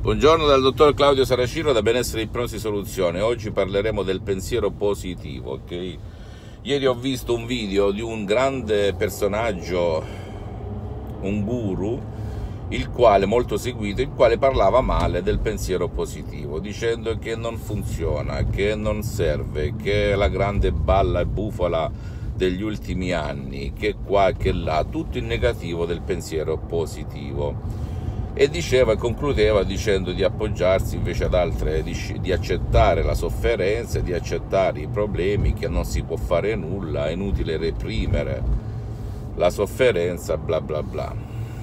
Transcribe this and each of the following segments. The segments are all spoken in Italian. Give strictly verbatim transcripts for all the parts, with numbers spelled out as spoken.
Buongiorno dal dottor Claudio Saracino da Benessere Ipnosi Soluzione. Oggi parleremo del pensiero positivo, ok? Ieri ho visto un video di un grande personaggio, un guru, il quale molto seguito, il quale parlava male del pensiero positivo, dicendo che non funziona, che non serve, che è la grande balla e bufala degli ultimi anni, che qua e che là, tutto il negativo del pensiero positivo. E diceva e concludeva dicendo di appoggiarsi invece ad altre, di, di accettare la sofferenza, di accettare i problemi, che non si può fare nulla, è inutile reprimere la sofferenza, bla bla bla.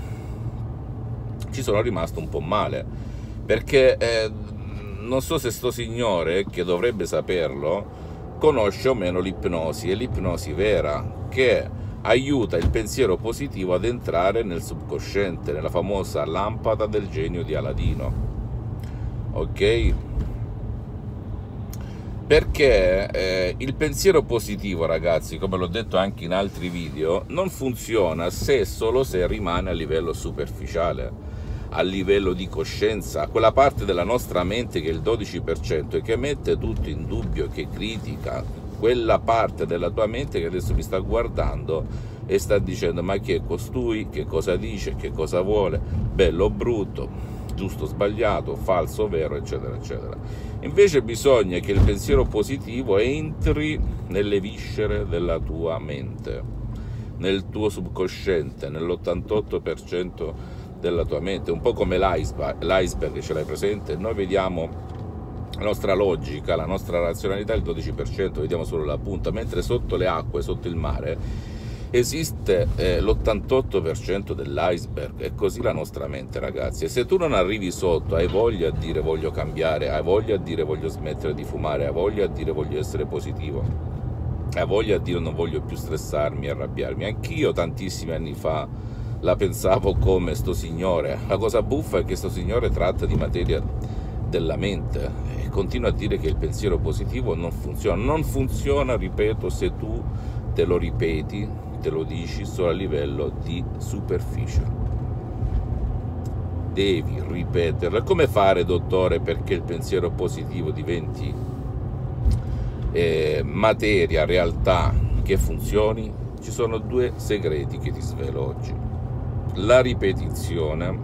Ci sono rimasto un po' male, perché eh, non so se sto signore, che dovrebbe saperlo, conosce o meno l'ipnosi, e l'ipnosi vera, che aiuta il pensiero positivo ad entrare nel subconsciente, nella famosa lampada del genio di Aladino, ok? Perché eh, il pensiero positivo, ragazzi, come l'ho detto anche in altri video, non funziona se e solo se rimane a livello superficiale, a livello di coscienza, quella parte della nostra mente che è il dodici per cento e che mette tutto in dubbio, che critica, quella parte della tua mente che adesso mi sta guardando e sta dicendo: ma chi è costui, che cosa dice, che cosa vuole, bello o brutto, giusto o sbagliato, falso o vero, eccetera eccetera. Invece bisogna che il pensiero positivo entri nelle viscere della tua mente, nel tuo subconsciente, nell'ottantotto per cento della tua mente, un po' come l'iceberg, ce l'hai presente? Noi vediamo la nostra logica, la nostra razionalità, il dodici per cento, vediamo solo la punta, mentre sotto le acque, sotto il mare, esiste eh, l'ottantotto per cento dell'iceberg. È così la nostra mente, ragazzi. E se tu non arrivi sotto, hai voglia a dire voglio cambiare, hai voglia a dire voglio smettere di fumare, hai voglia a dire voglio essere positivo, hai voglia a dire non voglio più stressarmi, arrabbiarmi. Anch'io tantissimi anni fa la pensavo come sto signore. La cosa buffa è che sto signore tratta di materia della mente e continua a dire che il pensiero positivo non funziona. Non funziona, ripeto, se tu te lo ripeti, te lo dici solo a livello di superficie. Devi ripeterlo. Come fare, dottore, perché il pensiero positivo diventi eh, materia, realtà, che funzioni? Ci sono due segreti che ti svelo oggi: la ripetizione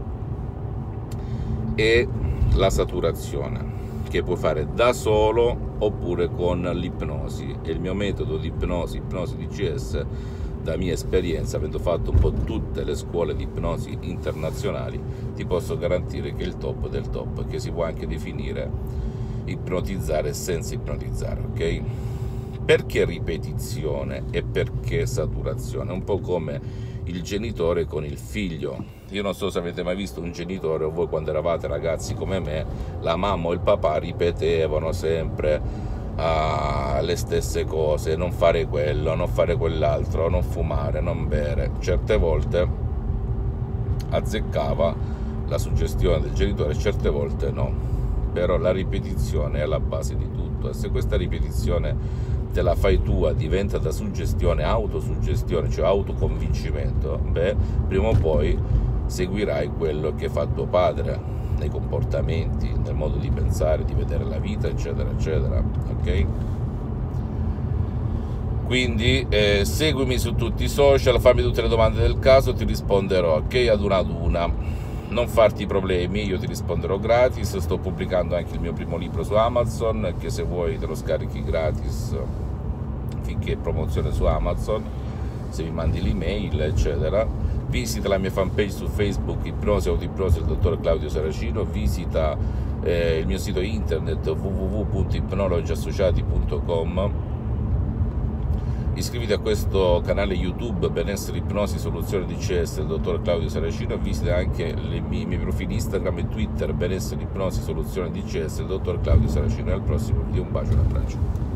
e la saturazione, che puoi fare da solo oppure con l'ipnosi. E il mio metodo di ipnosi, ipnosi D C S, da mia esperienza, avendo fatto un po' tutte le scuole di ipnosi internazionali, ti posso garantire che è il top del top, che si può anche definire ipnotizzare senza ipnotizzare, ok? Perché ripetizione e perché saturazione? Un po' come il genitore con il figlio. Io non so se avete mai visto un genitore, o voi quando eravate ragazzi come me, la mamma o il papà ripetevano sempre ah, le stesse cose: non fare quello, non fare quell'altro, non fumare, non bere. Certe volte azzeccava la suggestione del genitore, certe volte no. Però la ripetizione è alla base di tutto, e se questa ripetizione te la fai tua, diventa da suggestione, autosuggestione, cioè autoconvincimento, beh, prima o poi seguirai quello che fa tuo padre nei comportamenti, nel modo di pensare, di vedere la vita, eccetera eccetera, ok? Quindi eh, seguimi su tutti i social, fammi tutte le domande del caso, ti risponderò, ok? Ad una ad una. Non farti problemi, io ti risponderò gratis. Sto pubblicando anche il mio primo libro su Amazon, che se vuoi te lo scarichi gratis finché è promozione su Amazon, se mi mandi l'email, eccetera. Visita la mia fanpage su Facebook, Ipnosi Autoipnosi, il dottor Claudio Saracino. Visita eh, il mio sito internet w w w punto ipnologi associati punto com. Iscriviti a questo canale YouTube Benessere Ipnosi Soluzione D C S del dottor Claudio Saracino, e visita anche i miei, miei profili Instagram e Twitter Benessere Ipnosi Soluzione D C S del dottor Claudio Saracino. E al prossimo video, un bacio e un abbraccio.